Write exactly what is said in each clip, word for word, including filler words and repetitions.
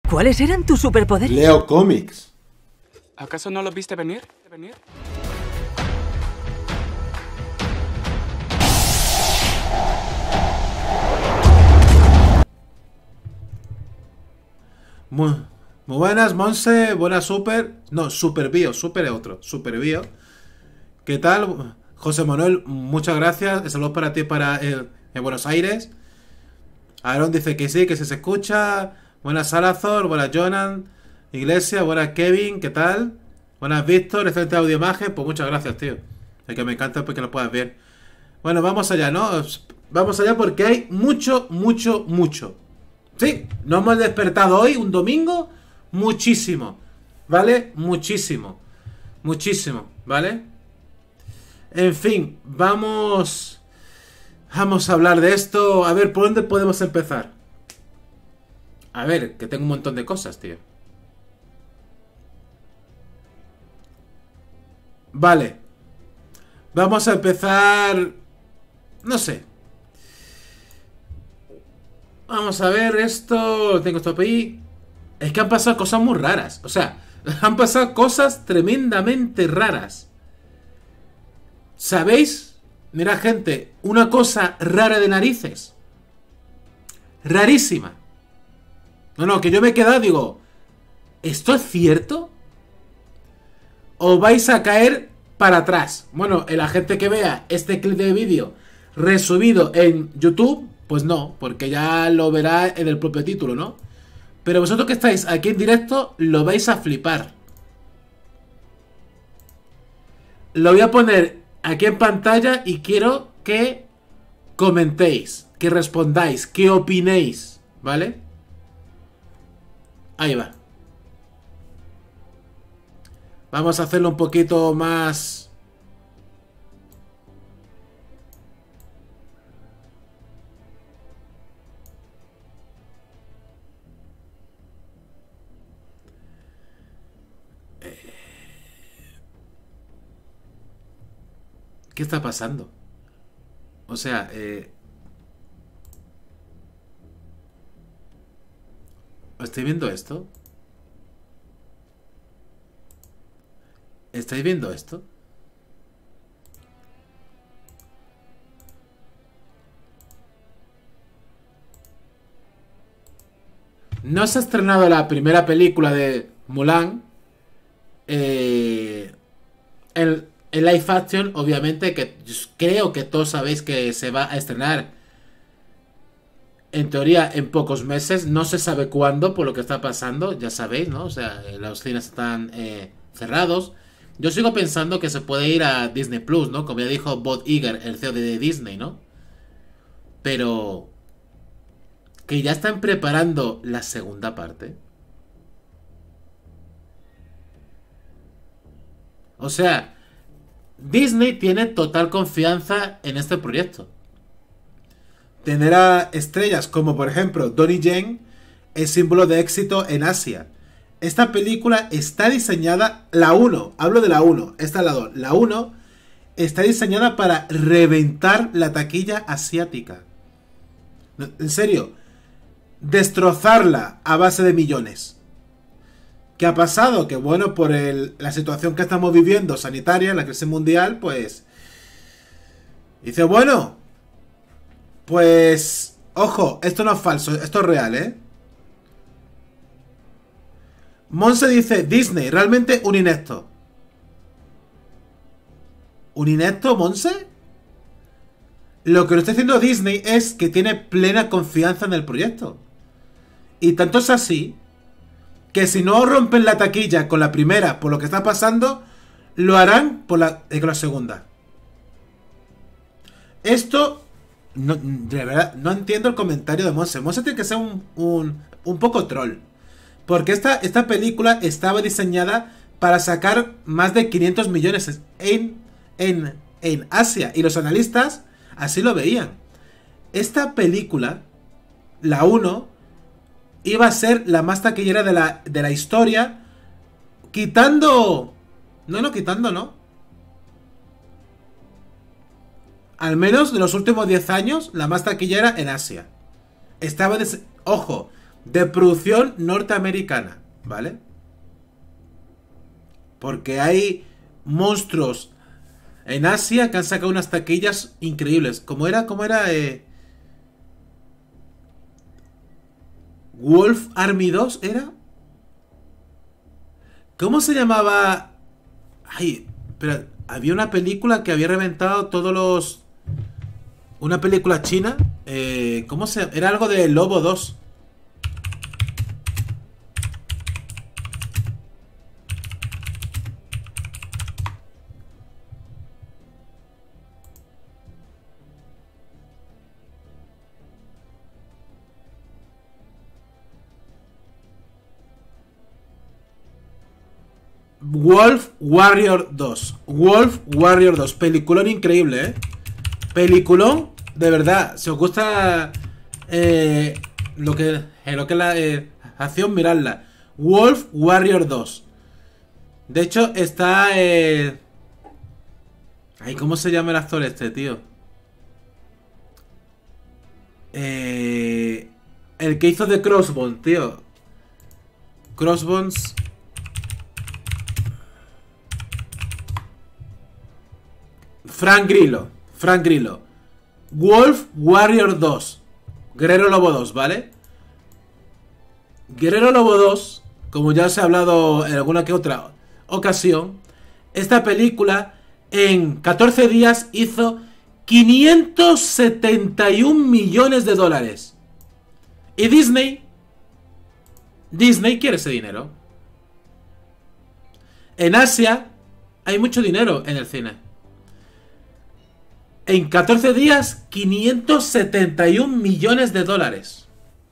¿Cuáles eran tus superpoderes? Leo cómics. ¿Acaso no lo viste venir? ¿Venir? Muy, muy buenas, Monse. Buenas, Super. No, Super Bio. Super es otro. Super Bio. ¿Qué tal? José Manuel, muchas gracias. Saludos para ti para el, en Buenos Aires. Aaron dice que sí, que sí se escucha. Buenas, Salazar. Buenas, Jonan. Iglesia. Buenas, Kevin. ¿Qué tal? Buenas, Víctor. Excelente audio imagen. Pues muchas gracias, tío. Es que me encanta porque lo puedas ver. Bueno, vamos allá, ¿no? Vamos allá porque hay mucho, mucho, mucho. Sí, nos hemos despertado hoy, un domingo, muchísimo, ¿vale? Muchísimo, muchísimo, ¿vale? En fin, vamos, vamos a hablar de esto. A ver, ¿por dónde podemos empezar? A ver, que tengo un montón de cosas, tío. Vale. Vamos a empezar... No sé. Vamos a ver esto. Tengo esto ahí. Es que han pasado cosas muy raras. O sea, han pasado cosas tremendamente raras. ¿Sabéis? Mira, gente, una cosa rara de narices. Rarísima. No, no, que yo me he quedado, digo, ¿esto es cierto? ¿O vais a caer para atrás? Bueno, la gente que vea este clip de vídeo resubido en YouTube, pues no, porque ya lo verá en el propio título, ¿no? Pero vosotros que estáis aquí en directo, lo vais a flipar. Lo voy a poner aquí en pantalla y quiero que comentéis, que respondáis, que opinéis, ¿vale? Ahí va. Vamos a hacerlo un poquito más... ¿Qué está pasando? O sea, eh... ¿estoy viendo esto? ¿Estáis viendo esto? No se ha estrenado la primera película de Mulan. Eh... El... En live action, obviamente, que creo que todos sabéis que se va a estrenar en teoría en pocos meses. No se sabe cuándo, por lo que está pasando, ya sabéis, ¿no? O sea, los cines están eh, cerrados. Yo sigo pensando que se puede ir a Disney Plus, ¿no? Como ya dijo Bob Iger, el C E O de Disney, ¿no? Pero que ya están preparando la segunda parte. O sea, Disney tiene total confianza en este proyecto. Tener a estrellas como por ejemplo Donnie Yen es símbolo de éxito en Asia. Esta película está diseñada, la uno, hablo de la uno, esta es la dos. La uno está diseñada para reventar la taquilla asiática. En serio, destrozarla a base de millones. ¿Qué ha pasado? Que bueno, por el, la situación que estamos viviendo sanitaria, la crisis mundial, pues... Dice, bueno, pues... Ojo, esto no es falso, esto es real, ¿eh? Monse dice, Disney, realmente un inepto. ¿Un inepto, Monse? Lo que lo está diciendo Disney es que tiene plena confianza en el proyecto. Y tanto es así... que si no rompen la taquilla con la primera por lo que está pasando, lo harán por la, eh, con la segunda. Esto, no, de verdad, no entiendo el comentario de Monse. Monse tiene que ser un, un, un poco troll. Porque esta, esta película estaba diseñada para sacar más de quinientos millones en, en, en Asia. Y los analistas así lo veían. Esta película, la uno... iba a ser la más taquillera de la, de la historia. Quitando... No, no, quitando, ¿no? Al menos de los últimos diez años, la más taquillera en Asia. Estaba... Des... Ojo, de producción norteamericana, ¿vale? Porque hay monstruos en Asia que han sacado unas taquillas increíbles. ¿Cómo era? ¿Cómo era? Eh... Wolf Army dos, ¿era? ¿Cómo se llamaba? Ay, pero había una película que había reventado todos los... Una película china. Eh, ¿Cómo se...? Era algo de Lobo dos. Wolf Warrior dos. Wolf Warrior dos. Peliculón increíble, ¿eh? Peliculón, de verdad. Si os gusta eh, lo que eh, lo que es la eh, acción, miradla. Wolf Warrior dos. De hecho, está... Eh... Ay, ¿cómo se llama el actor este, tío? Eh... El que hizo de Crossbones, tío. Crossbones... Frank Grillo. Frank Grillo. Wolf Warrior dos. Guerrero Lobo dos, ¿vale? Guerrero Lobo dos, como ya os he hablado en alguna que otra ocasión, esta película en catorce días hizo quinientos setenta y un millones de dólares. Y Disney... Disney quiere ese dinero. En Asia hay mucho dinero en el cine. En catorce días, quinientos setenta y un millones de dólares.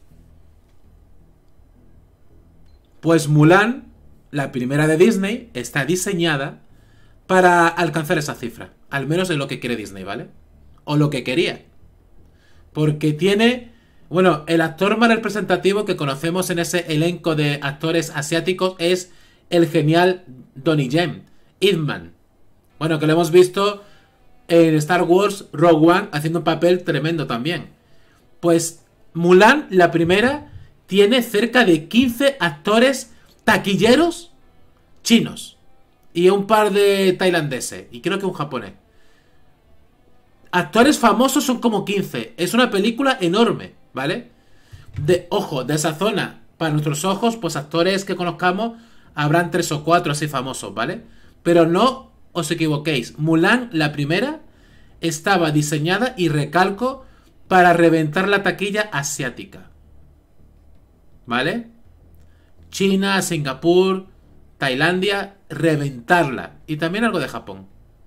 Pues Mulan, la primera de Disney, está diseñada para alcanzar esa cifra. Al menos es lo que quiere Disney, ¿vale? O lo que quería. Porque tiene... Bueno, el actor más representativo que conocemos en ese elenco de actores asiáticos es el genial Donnie Yen, Ip Man. Bueno, que lo hemos visto... en Star Wars Rogue One haciendo un papel tremendo también. Pues Mulan, la primera, tiene cerca de quince actores taquilleros chinos. Y un par de tailandeses. Y creo que un japonés. Actores famosos son como quince. Es una película enorme, ¿vale? De, ojo, de esa zona, para nuestros ojos, pues actores que conozcamos habrán tres o cuatro así famosos, ¿vale? Pero no... os equivoquéis. Mulan, la primera, estaba diseñada, y recalco, para reventar la taquilla asiática. ¿Vale? China, Singapur, Tailandia, reventarla. Y también algo de Japón.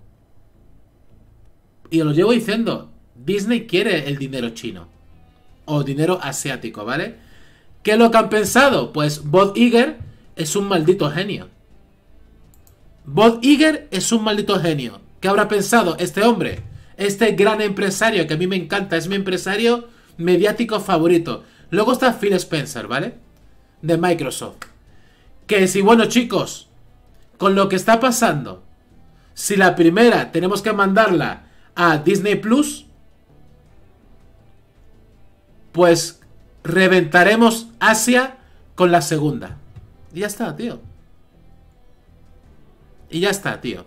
Y os lo llevo diciendo, Disney quiere el dinero chino. O dinero asiático, ¿vale? ¿Qué es lo que han pensado? Pues Bob Iger es un maldito genio. Bob Iger es un maldito genio. ¿Qué habrá pensado este hombre? Este gran empresario que a mí me encanta. Es mi empresario mediático favorito. Luego está Phil Spencer, ¿vale? De Microsoft. Que si, bueno, chicos, con lo que está pasando, si la primera tenemos que mandarla a Disney Plus, pues reventaremos Asia con la segunda. Y ya está, tío. Y ya está, tío.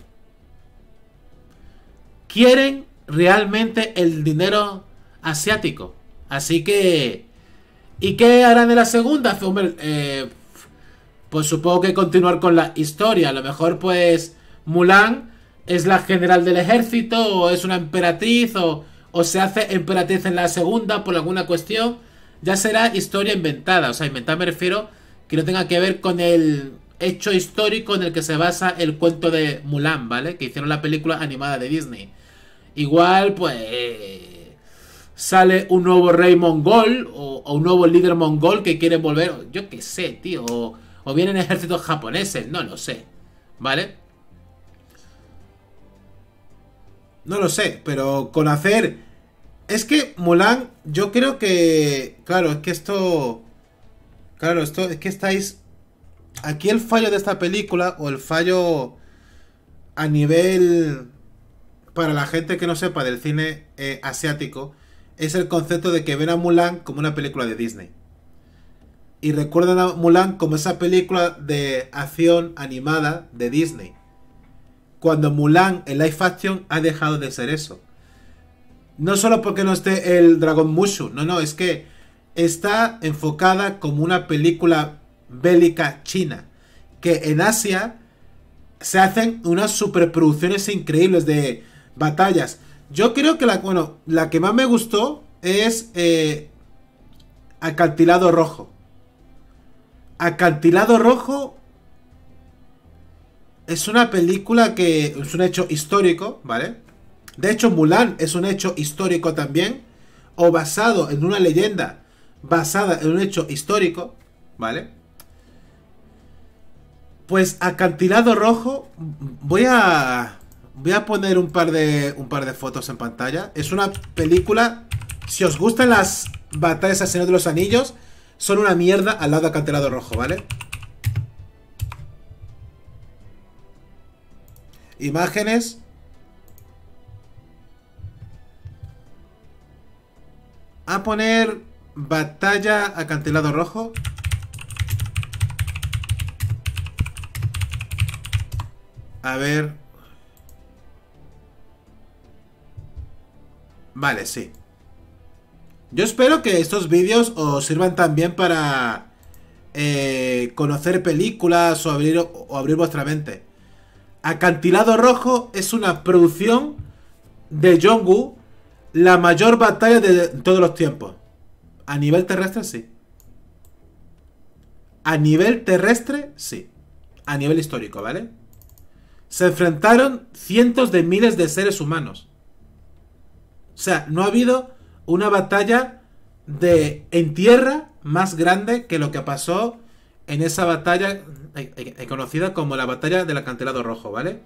Quieren realmente el dinero asiático. Así que... ¿y qué harán en la segunda? Hombre, eh, pues supongo que continuar con la historia. A lo mejor pues Mulan es la general del ejército, o es una emperatriz, o, o se hace emperatriz en la segunda por alguna cuestión. Ya será historia inventada. O sea, inventada me refiero que no tenga que ver con el hecho histórico en el que se basa el cuento de Mulan, ¿vale? Que hicieron la película animada de Disney. Igual, pues... sale un nuevo rey mongol, o, o un nuevo líder mongol que quiere volver... Yo qué sé, tío. O, o vienen ejércitos japoneses, no lo sé. ¿Vale? No lo sé, pero con hacer... Es que Mulan, yo creo que... Claro, es que esto... Claro, esto es que estáis... Aquí el fallo de esta película, o el fallo a nivel... Para la gente que no sepa del cine eh, asiático, es el concepto de que ven a Mulan como una película de Disney. y recuerdan a Mulan como esa película de acción animada de Disney. Cuando Mulan en live action ha dejado de ser eso. No solo porque no esté el dragón Mushu, no, no, es que está enfocada como una película bélica china. Que en Asia se hacen unas superproducciones increíbles de batallas. Yo creo que la, bueno, la que más me gustó es eh, Acantilado Rojo. Acantilado Rojo es una película que es un hecho histórico, ¿vale? De hecho, Mulan es un hecho histórico también, o basado en una leyenda basada en un hecho histórico, ¿vale? Pues Acantilado Rojo, voy a voy a poner un par de un par de fotos en pantalla. Es una película, si os gustan las batallas al Señor de los Anillos, son una mierda al lado de Acantilado Rojo, ¿vale? Imágenes. A poner batalla Acantilado Rojo. A ver. Vale, sí. Yo espero que estos vídeos os sirvan también para eh, conocer películas o abrir, o abrir vuestra mente. Acantilado Rojo es una producción de John Woo, la mayor batalla de todos los tiempos. A nivel terrestre, sí. A nivel terrestre, sí. A nivel histórico, ¿vale? Se enfrentaron cientos de miles de seres humanos. O sea, no ha habido una batalla de en tierra más grande que lo que pasó en esa batalla eh, eh, conocida como la batalla del Acantilado Rojo, ¿vale?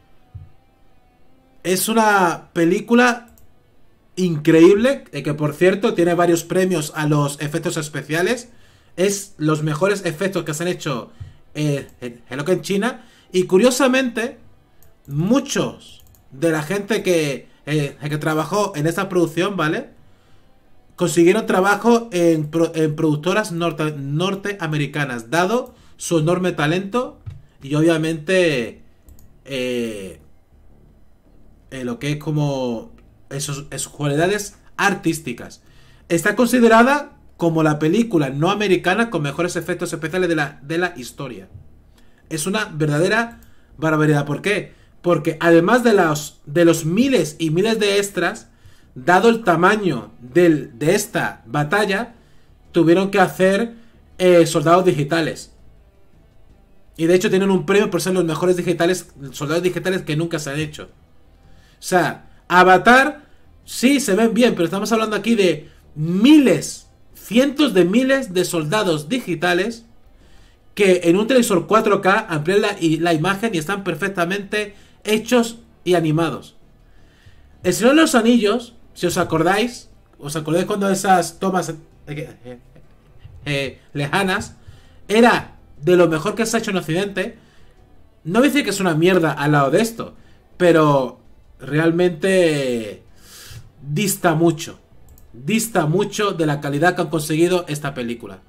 Es una película increíble, eh, que por cierto tiene varios premios a los efectos especiales. Es los mejores efectos que se han hecho eh, en, en lo que en China. Y curiosamente, muchos de la gente que, eh, que trabajó en esta producción, ¿vale? Consiguieron trabajo en, pro, en productoras norte, norteamericanas, dado su enorme talento y obviamente eh, eh, lo que es como esos, sus cualidades artísticas. Está considerada como la película no americana con mejores efectos especiales de la, de la historia. Es una verdadera barbaridad. ¿Por qué? Porque además de los, de los miles y miles de extras, dado el tamaño del, de esta batalla, tuvieron que hacer eh, soldados digitales. Y de hecho tienen un premio por ser los mejores digitales, soldados digitales que nunca se han hecho. O sea, Avatar, sí, se ven bien, pero estamos hablando aquí de miles, cientos de miles de soldados digitales que en un televisor cuatro K amplían la, la imagen y están perfectamente hechos y animados. El Señor de los Anillos, si os acordáis, os acordáis cuando esas tomas eh, eh, eh, lejanas, era de lo mejor que se ha hecho en Occidente. No voy a decir que es una mierda al lado de esto, pero realmente dista mucho. Dista mucho de la calidad que han conseguido esta película.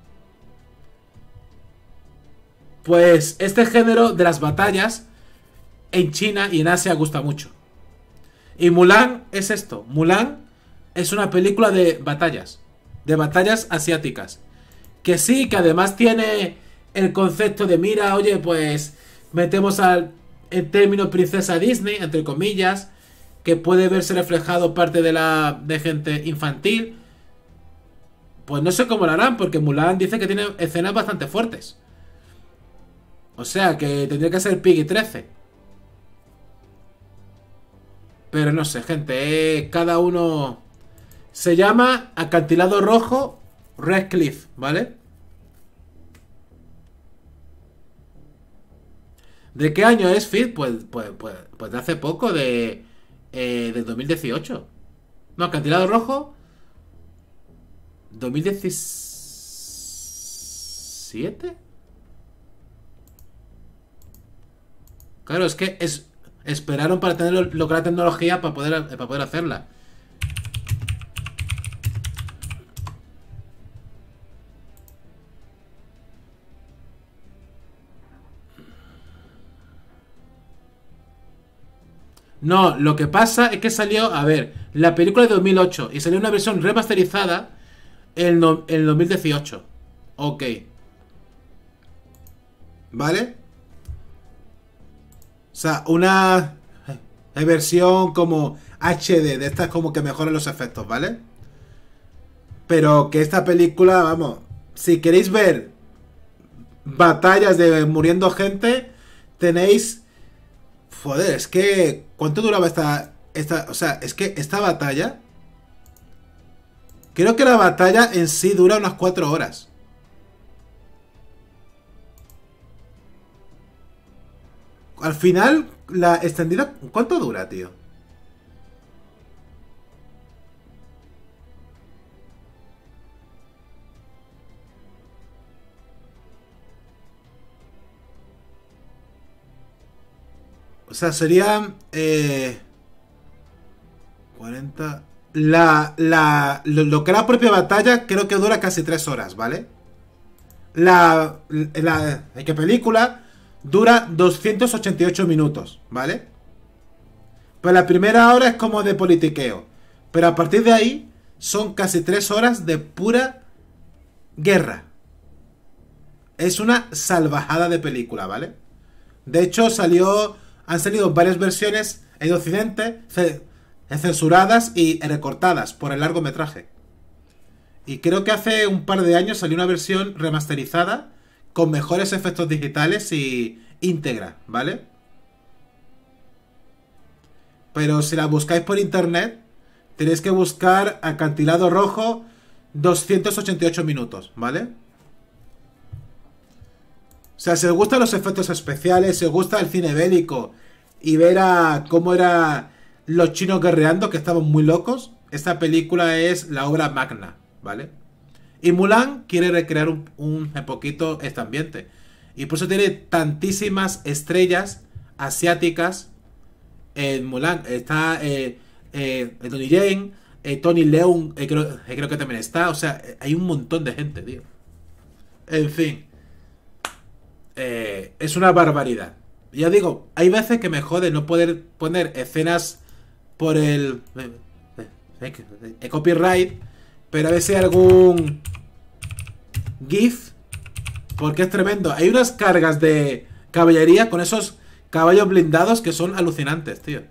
Pues este género de las batallas en China y en Asia gusta mucho. Y Mulan es esto. Mulan es una película de batallas. De batallas asiáticas. Que sí, que además tiene el concepto de, mira, oye, pues metemos al en términos princesa Disney, entre comillas, que puede verse reflejado parte de la de gente infantil. Pues no sé cómo lo harán, porque Mulan dice que tiene escenas bastante fuertes. O sea, que tendría que ser Piggy trece. Pero no sé, gente, eh, cada uno... Se llama Acantilado Rojo Red Cliff, ¿vale? ¿De qué año es, Fit? Pues, pues, pues, pues de hace poco, de... Eh, del dos mil dieciocho. No, Acantilado Rojo dos mil diecisiete. Claro, es que es, esperaron para tener lo, lo que la tecnología para poder, para poder hacerla. No, lo que pasa es que salió, a ver, la película de dos mil ocho y salió una versión remasterizada en, no, en dos mil dieciocho. Ok. ¿Vale? O sea, una eh, versión como H D, de estas como que mejoran los efectos, ¿vale? Pero que esta película, vamos, si queréis ver batallas de muriendo gente, tenéis... Joder, es que... ¿Cuánto duraba esta... esta o sea, es que esta batalla... Creo que la batalla en sí dura unas cuatro horas. Al final, la extendida... ¿Cuánto dura, tío? O sea, serían... Eh, cuarenta... La, la, lo, lo que es la propia batalla creo que dura casi tres horas, ¿vale? La, la, la que película dura doscientos ochenta y ocho minutos, ¿vale? Pues la primera hora es como de politiqueo. Pero a partir de ahí son casi tres horas de pura guerra. Es una salvajada de película, ¿vale? De hecho, salió... Han salido varias versiones en Occidente censuradas y recortadas por el largometraje. Y creo que hace un par de años salió una versión remasterizada con mejores efectos digitales y íntegra, ¿vale? Pero si la buscáis por internet, tenéis que buscar Acantilado Rojo doscientos ochenta y ocho minutos, ¿vale? O sea, si os gustan los efectos especiales, si os gusta el cine bélico y ver a cómo era los chinos guerreando, que estaban muy locos, esta película es la obra magna, ¿vale? Y Mulan quiere recrear un, un, un poquito este ambiente. Y por eso tiene tantísimas estrellas asiáticas en Mulan. Está eh, eh, Donnie Yen, eh, Tony Leung, eh, creo, eh, creo que también está. O sea, eh, hay un montón de gente, tío. En fin. Eh, es una barbaridad. Ya digo, hay veces que me jode no poder poner escenas por el eh, eh, eh, copyright, pero a ver si hay algún GIF, porque es tremendo. Hay unas cargas de caballería con esos caballos blindados que son alucinantes, tío.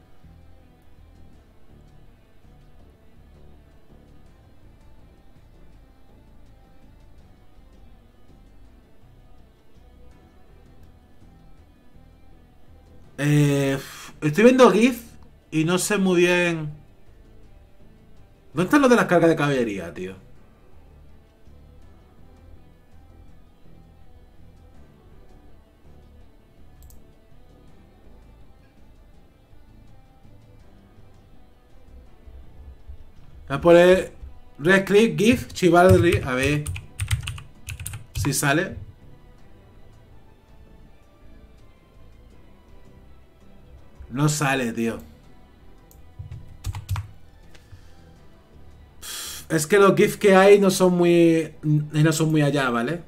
Eh, estoy viendo GIF y no sé muy bien. ¿Dónde están los de las cargas de caballería, tío? Voy a poner Red Click, GIF, Chivalry. A ver si sale. No sale, tío. Es que los GIFs que hay no son muy... No son muy allá, ¿vale?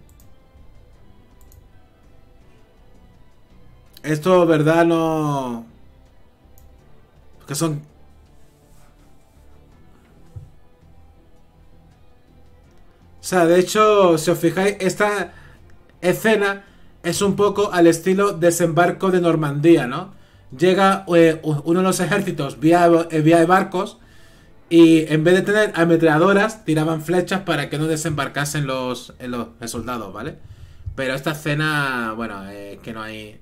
Esto, verdad, no... Que son... O sea, de hecho, si os fijáis, esta escena es un poco al estilo desembarco de Normandía, ¿no? Llega eh, uno de los ejércitos vía, eh, vía de barcos y en vez de tener ametralladoras, tiraban flechas para que no desembarcasen los, eh, los, los soldados, ¿vale? Pero esta escena, bueno, eh, que no hay...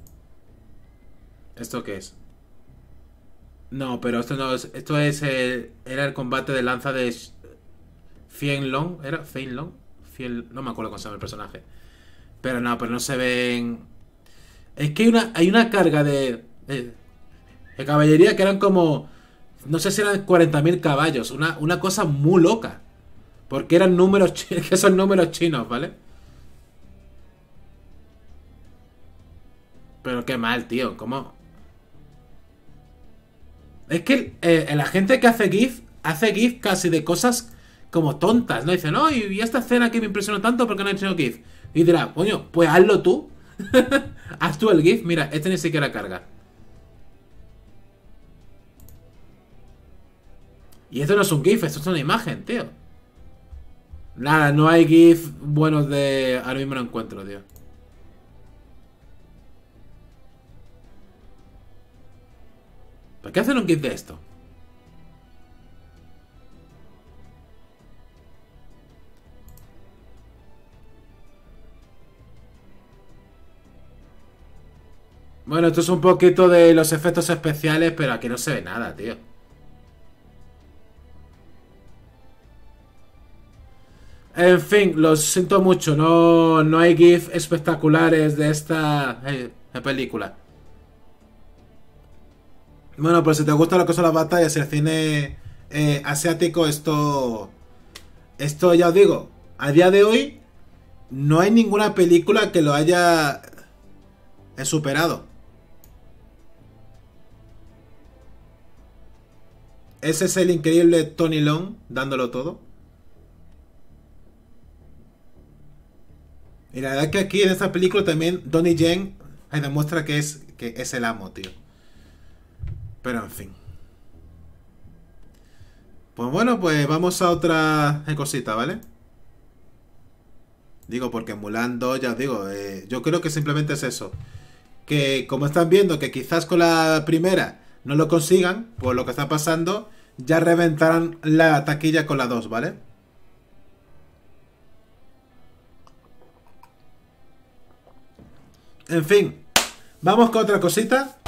¿Esto qué es? No, pero esto no es... Esto es... Eh, era el combate de lanza de Fienlong. ¿Era Fienlong? Fiel, no me acuerdo cómo se llama el personaje. Pero no, pero no se ven... Es que hay una, hay una carga de, de, de caballería que eran como... No sé si eran cuarenta mil caballos. Una, una cosa muy loca. Porque eran números... Que son números chinos, ¿vale? Pero qué mal, tío. ¿Cómo...? Es que eh, la gente que hace GIF... Hace GIF casi de cosas como tontas, ¿no? Dicen, no, y esta escena que me impresionó tanto porque no he hecho GIF. Y dirá, coño, pues hazlo tú. Haz tú el GIF. Mira, este ni siquiera carga. Y esto no es un GIF, esto es una imagen, tío. Nada, no hay GIF buenos de... Ahora mismo no encuentro, tío. ¿Por qué hacen un GIF de esto? Bueno, esto es un poquito de los efectos especiales, pero aquí no se ve nada, tío. En fin, lo siento mucho, no, no hay GIF espectaculares de esta eh, película. Bueno, pues si te gusta lo que son las batallas y el cine eh, asiático, esto... Esto ya os digo, a día de hoy no hay ninguna película que lo haya eh, superado. Ese es el increíble Tony Leung dándolo todo. Y la verdad es que aquí en esta película también Donnie Yen ahí demuestra que es, que es el amo, tío. Pero en fin. Pues bueno, pues vamos a otra cosita, ¿vale? Digo, porque Mulan dos, ya os digo, eh, yo creo que simplemente es eso. Que como están viendo que quizás con la primera no lo consigan, por lo que está pasando, ya reventarán la taquilla con la dos, ¿vale? En fin, vamos con otra cosita.